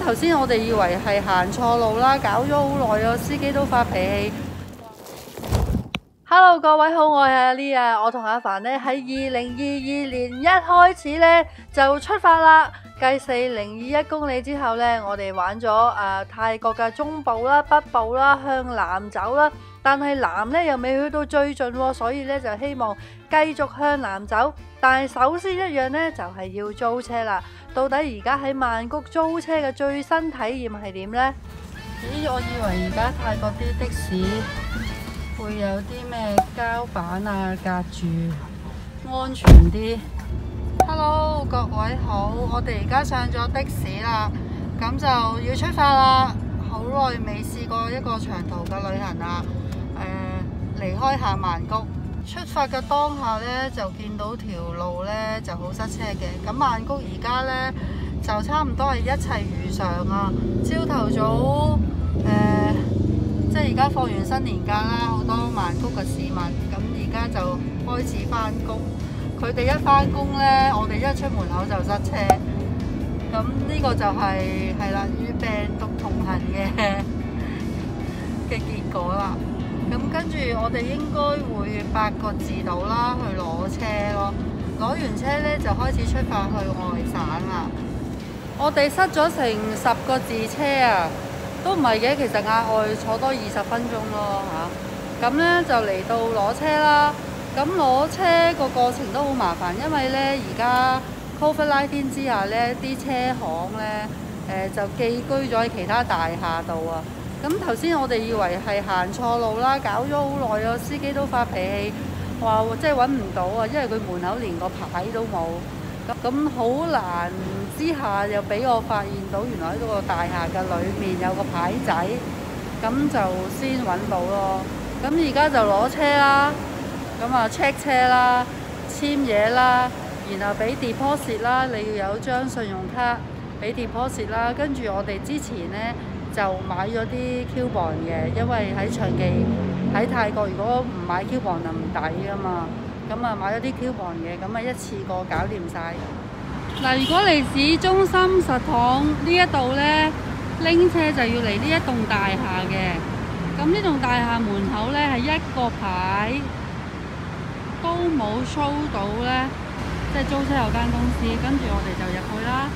頭先我哋以為係行錯路啦，搞咗好耐啊，司機都發脾氣。Hello， 各位好，我係阿 Lia， 我同阿凡呢喺2022年一開始呢就出發啦。計4021公里之後呢，我哋玩咗泰國嘅中部啦、北部啦，向南走啦。但係南呢又未去到最盡喎，所以呢就希望繼續向南走。但係首先一樣呢，就係要租車啦。到底而家喺曼谷租車嘅最新體驗係點呢？咦，我以為而家泰國啲的士會有啲咩膠板啊隔住，安全啲。Hello， 各位好，我哋而家上咗的士啦，咁就要出發啦。好耐未試過一個長途嘅旅行啦。離開下曼谷，出發嘅當下呢，就見到條路呢就好塞車嘅。咁曼谷而家呢，就差唔多係一切如常啊。朝頭早即係而家放完新年假啦，好多曼谷嘅市民，咁而家就開始返工。佢哋一返工呢，我哋一出門口就塞車。咁呢個就係啦，與病毒同行嘅結果啦。咁跟住我哋應該會8個字到啦，去攞車咯。攞完車呢，就開始出發去外省啦。我哋塞咗成10個字車啊！都唔係嘅，其實額外坐多20分鐘咯嚇。咁呢就嚟到攞車啦。咁攞車個過程都好麻煩，因為呢而家 COVID-19 之下呢啲車行呢就寄居咗喺其他大廈度啊。咁頭先我哋以為係行錯路啦，搞咗好耐啊，司機都發脾氣，話即係揾唔到啊，因為佢門口連個牌都冇。咁好難之下，又俾我發現到原來喺嗰個大廈嘅裏面有個牌仔，咁就先揾到咯。咁而家就攞車啦，咁啊 check 車啦，簽嘢啦，然後俾 deposit 啦，你要有張信用卡俾 deposit 啦。跟住我哋之前呢，就買咗啲 coupon 嘅，因為喺長期喺泰國，如果唔買 coupon 就唔抵㗎嘛。咁啊買咗啲 coupon 嘅，咁啊一次過搞掂晒。嗱，如果嚟市中心實堂呢一度呢，拎車就要嚟呢一棟大廈嘅。咁呢棟大廈門口呢，係一個牌都冇 show 到呢，即係租車有間公司，跟住我哋就入去啦。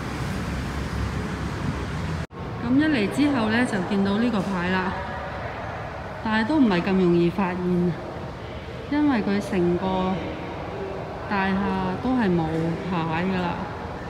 咁一嚟之後呢，就見到呢個牌啦，但係都唔係咁容易發現。因為佢成個大廈都係冇牌㗎啦。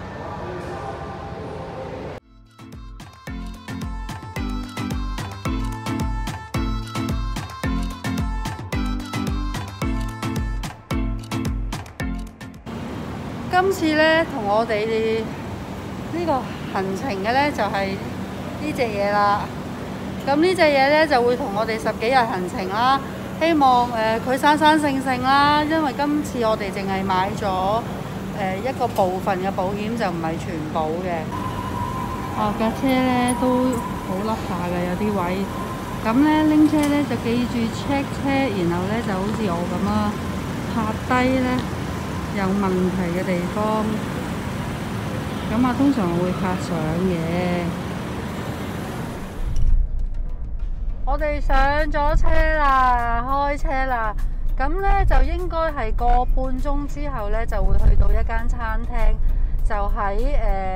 今次呢，同我哋呢個行程嘅呢，就係呢隻嘢啦。咁呢隻嘢呢，就會同我哋10幾日行程啦。希望佢生生性性啦，因為今次我哋淨係買咗一個部分嘅保險，就唔係全保嘅。架車咧都好凹下嘅，有啲位。咁咧拎車咧就記住 check 車，然後咧就好似我咁啦，拍低咧有問題嘅地方。咁啊，通常會拍相嘅。我哋上咗車啦，開車啦，咁呢就應該係個半鐘之後呢，就會去到一間餐廳，就喺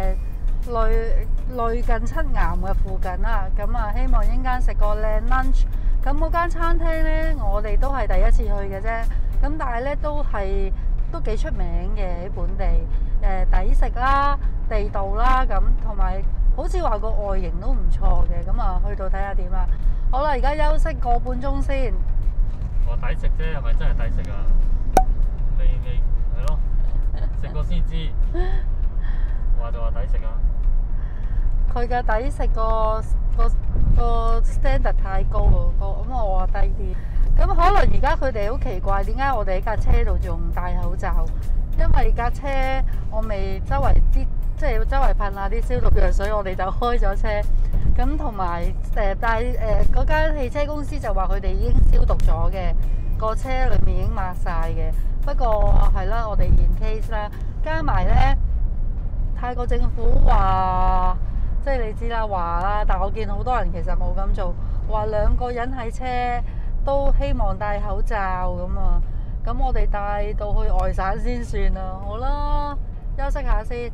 類近七岩嘅附近啦。咁啊，希望應間食個靚 lunch。咁嗰間餐廳呢，我哋都係第一次去嘅啫。咁但係呢，都幾出名嘅喺本地，抵食啦，地道啦，咁同埋好似話個外形都唔錯嘅。咁啊，去到睇下點啦。好啦，而家休息個半鐘先。 話抵食啫，係咪真係抵食啊？未係咯，食過先知。話就話抵食啊！ 佢嘅抵食個 standard 太高喎，咁我話低啲。咁可能而家佢哋好奇怪，點解我哋喺架車度仲戴口罩？因為架車我未周圍即係周圍噴下啲消毒藥水，我哋就開咗車。咁同埋但係嗰間汽車公司就話佢哋已經消毒咗嘅，個車裏面已經抹晒嘅。不過係啦，我哋 in case 啦，加埋呢泰國政府話，即係你你知啦，話啦，但我見好多人其實冇咁做，話2個人喺車都希望戴口罩咁啊。咁我哋帶到去外省先算啦。好啦，休息下先。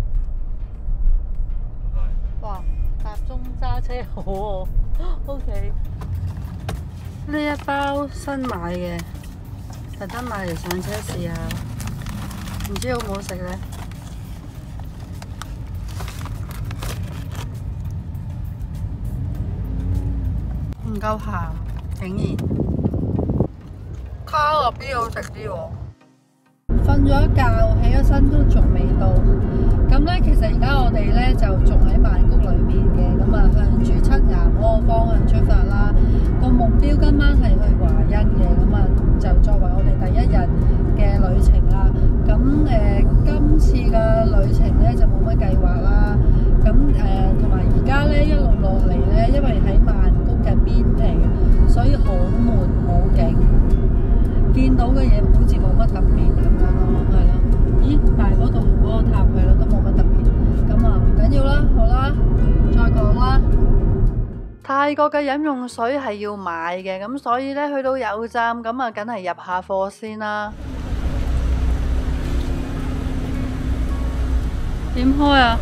哇，集中揸車好喎。OK， 呢一包新買嘅，特登買嚟上車試下，唔知好唔好食呢？唔夠鹹，竟然卡樂 B 好食啲喎。瞓咗一覺，起咗身都仲未到。咁咧，其實而家我哋咧就仲喺曼谷裏面嘅，咁啊向住七岩嗰個方向出發啦。個目標今晚係去華欣嘅，咁啊就作為我哋第一日嘅旅程啦。咁今次嘅旅程咧就冇乜計劃啦。咁同埋而家咧一路落嚟咧，因為喺曼谷嘅邊皮，所以好悶冇景，見到嘅嘢好似冇乜特別咁樣咯，係咯。咦，但係嗰度嗰個塔係咯，都冇乜特別。咁啊唔緊要啦，好啦，再講啦。泰國嘅飲用水係要買嘅，咁所以咧去到油站咁啊，梗係入下貨先啦。點開啊？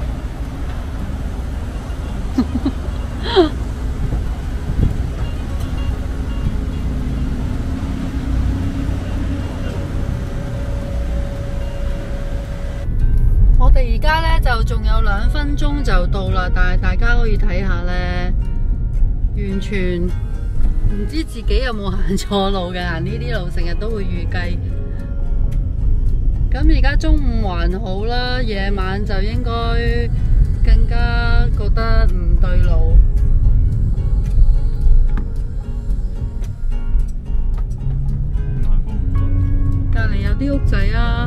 我哋而家咧就仲有2分鐘就到啦，但係大家可以睇下咧，完全唔知自己有冇行錯路嘅，行呢啲路成日都會預計。咁而家中午還好啦，夜晚就應該更加覺得唔對路。隔離有啲屋仔啊！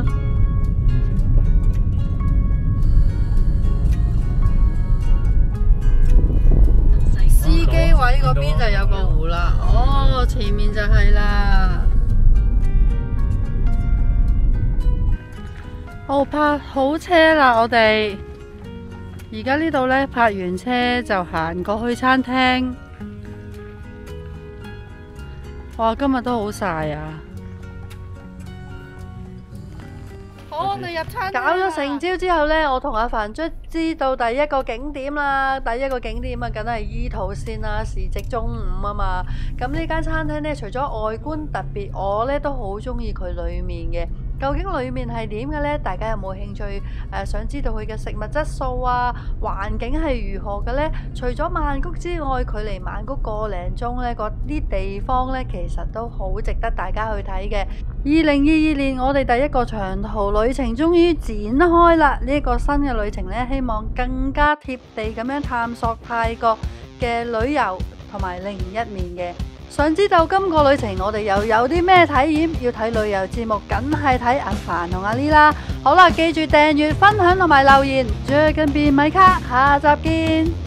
司機位嗰邊就有個湖啦，哦，前面就係啦。哦，泊好車啦，我哋而家呢度呢，泊完車就行過去餐廳。哇，今日都好曬啊！好，我哋入餐廳。搞咗成朝之後呢，我同阿凡卒知道第一個景點啦。第一個景點啊，梗係伊圖線啦，時值中午啊嘛。咁呢間餐廳呢，除咗外觀特別，我呢都好中意佢裡面嘅。究竟裡面係點嘅呢？大家有冇興趣想知道佢嘅食物質素啊、環境係如何嘅呢？除咗曼谷之外，距離曼谷個零鐘呢，嗰啲地方呢，其實都好值得大家去睇嘅。2022年我哋第一個長途旅程終於展開啦！呢一個新嘅旅程呢，希望更加貼地咁樣探索泰國嘅旅遊同埋另一面嘅。想知道今個旅程我哋又有啲咩體驗？要睇旅遊節目，梗係睇阿凡同阿 Lee 啦。好啦，記住訂閱、分享同埋留言，最近便米卡，下集見。